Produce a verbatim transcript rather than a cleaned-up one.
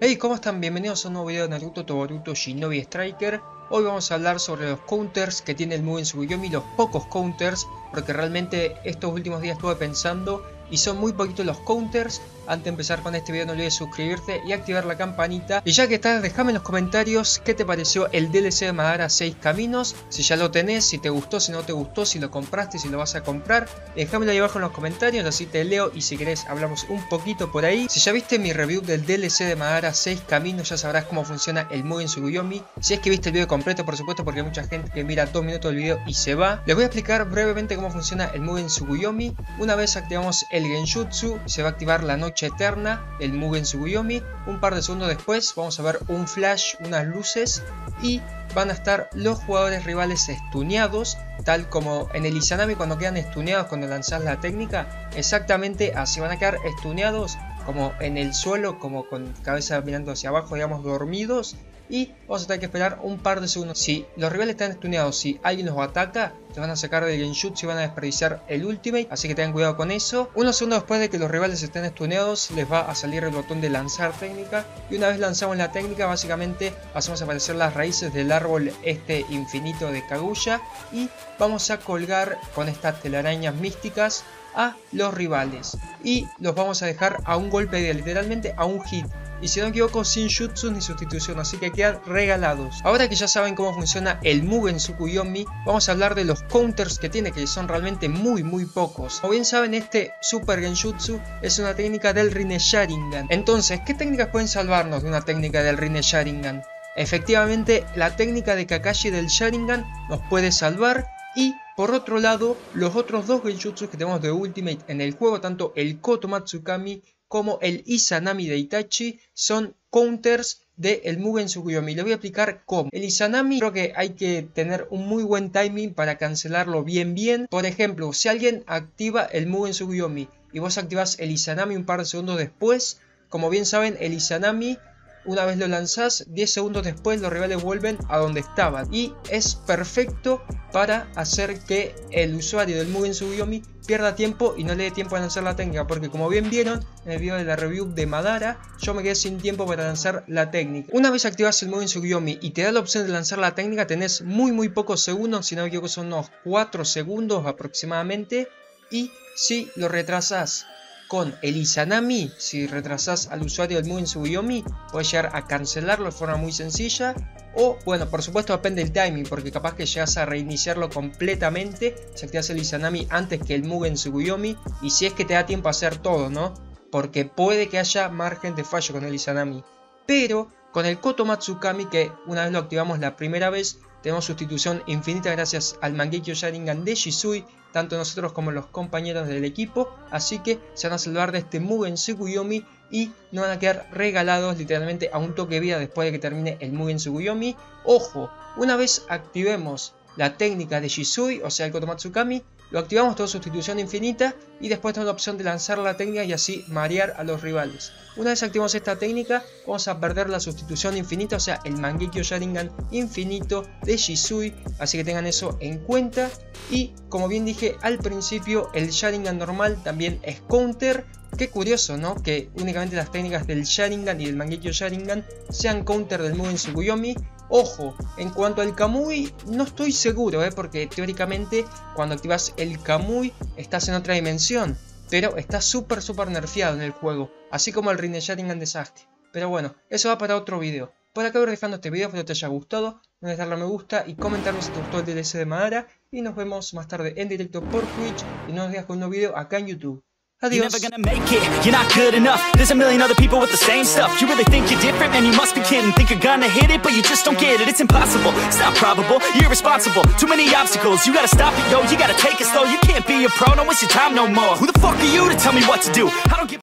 Hey, ¿cómo están? Bienvenidos a un nuevo video de Naruto Toboruto Shinobi Striker. Hoy vamos a hablar sobre los counters que tiene el Mugen Tsukuyomi, los pocos counters, porque realmente estos últimos días estuve pensando y son muy poquitos los counters. Antes de empezar con este video no olvides suscribirte y activar la campanita. Y ya que estás, déjame en los comentarios qué te pareció el D L C de Madara seis Caminos. Si ya lo tenés, si te gustó, si no te gustó, si lo compraste, si lo vas a comprar. Déjamelo ahí abajo en los comentarios, así te leo y si querés hablamos un poquito por ahí. Si ya viste mi review del D L C de Madara seis Caminos, ya sabrás cómo funciona el Mugen Tsukuyomi. Si es que viste el video completo, por supuesto, porque hay mucha gente que mira dos minutos del video y se va. Les voy a explicar brevemente cómo funciona el Mugen Tsukuyomi. Una vez activamos el Genjutsu, se va a activar la noche eterna, el Mugen Tsukuyomi. Un par de segundos después vamos a ver un flash, unas luces, y van a estar los jugadores rivales estuneados, tal como en el Izanami cuando quedan estuneados cuando lanzas la técnica. Exactamente así van a quedar estuneados, como en el suelo, como con cabeza mirando hacia abajo, digamos, dormidos. Y vamos a tener que esperar un par de segundos. Si los rivales están estuneados, si alguien los ataca, te van a sacar del Genjutsu y van a desperdiciar el ultimate, así que tengan cuidado con eso. Unos segundos después de que los rivales estén estuneados, les va a salir el botón de lanzar técnica. Y una vez lanzamos la técnica, básicamente hacemos aparecer las raíces del árbol este infinito de Kaguya. Y vamos a colgar con estas telarañas místicas a los rivales. Y los vamos a dejar a un golpe de literalmente a un hit. Y si no me equivoco, sin jutsu ni sustitución, así que quedan regalados. Ahora que ya saben cómo funciona el Mugen Tsukuyomi, vamos a hablar de los counters que tiene, que son realmente muy muy pocos. Como bien saben, este Super Genjutsu es una técnica del Rinne Sharingan. Entonces, ¿qué técnicas pueden salvarnos de una técnica del Rinne Sharingan? Efectivamente, la técnica de Kakashi del Sharingan nos puede salvar. Y por otro lado, los otros dos Genjutsus que tenemos de Ultimate en el juego, tanto el Koto Matsukami como el Izanami de Itachi, son counters del Mugen Tsukuyomi. Les voy a explicar cómo. El Izanami creo que hay que tener un muy buen timing para cancelarlo bien bien. Por ejemplo, si alguien activa el Mugen Tsukuyomi y vos activás el Izanami un par de segundos después, como bien saben, el Izanami, una vez lo lanzás, diez segundos después los rivales vuelven a donde estaban. Y es perfecto para hacer que el usuario del Mugen Tsukuyomi pierda tiempo y no le dé tiempo a lanzar la técnica. Porque como bien vieron en el video de la review de Madara, yo me quedé sin tiempo para lanzar la técnica. Una vez activas el Mugen Tsukuyomi y te da la opción de lanzar la técnica, tenés muy muy pocos segundos. Si no me equivoco son unos cuatro segundos aproximadamente. Y si lo retrasás con el Izanami, si retrasás al usuario del Mugen Tsukuyomi, puedes llegar a cancelarlo de forma muy sencilla. O, bueno, por supuesto depende del timing, porque capaz que llegas a reiniciarlo completamente si activas el Izanami antes que el Mugen Tsukuyomi. Y si es que te da tiempo a hacer todo, ¿no? Porque puede que haya margen de fallo con el Izanami. Pero con el Koto Matsukami, que una vez lo activamos la primera vez, tenemos sustitución infinita gracias al Mangekyo Sharingan de Shisui, tanto nosotros como los compañeros del equipo. Así que se van a salvar de este Mugen Tsukuyomi y no van a quedar regalados literalmente a un toque de vida después de que termine el Mugen Tsukuyomi. Ojo, una vez activemos la técnica de Shisui, o sea el Koto Matsukami, lo activamos todo sustitución infinita y después tenemos la opción de lanzar la técnica y así marear a los rivales. Una vez activamos esta técnica, vamos a perder la sustitución infinita, o sea el Mangekyo Sharingan infinito de Shisui, así que tengan eso en cuenta. Y como bien dije al principio, el Sharingan normal también es counter. Qué curioso, ¿no? Que únicamente las técnicas del Sharingan y del Mangekyo Sharingan sean counter del Mugen Tsukuyomi. Ojo, en cuanto al Kamui, no estoy seguro, ¿eh? Porque teóricamente cuando activas el Kamui estás en otra dimensión. Pero está súper súper nerfeado en el juego, así como el Rinne Sharingan de Sasuke. Pero bueno, eso va para otro video. Por acá voy dejando este video, espero te haya gustado. No olvides darle a me gusta y comentarme si te gustó el D L C de Madara. Y nos vemos más tarde en directo por Twitch. Y no nos dejes con un nuevo video acá en YouTube. Adiós. You're never gonna make it, you're not good enough. There's a million other people with the same stuff. You really think you're different, man, you must be kidding. Think you're gonna hit it, but you just don't get it. It's impossible, it's not probable, you're irresponsible. Too many obstacles, you gotta stop it, yo. You gotta take it slow, you can't be a pro, don't waste your time no more. Who the fuck are you to tell me what to do? I don't give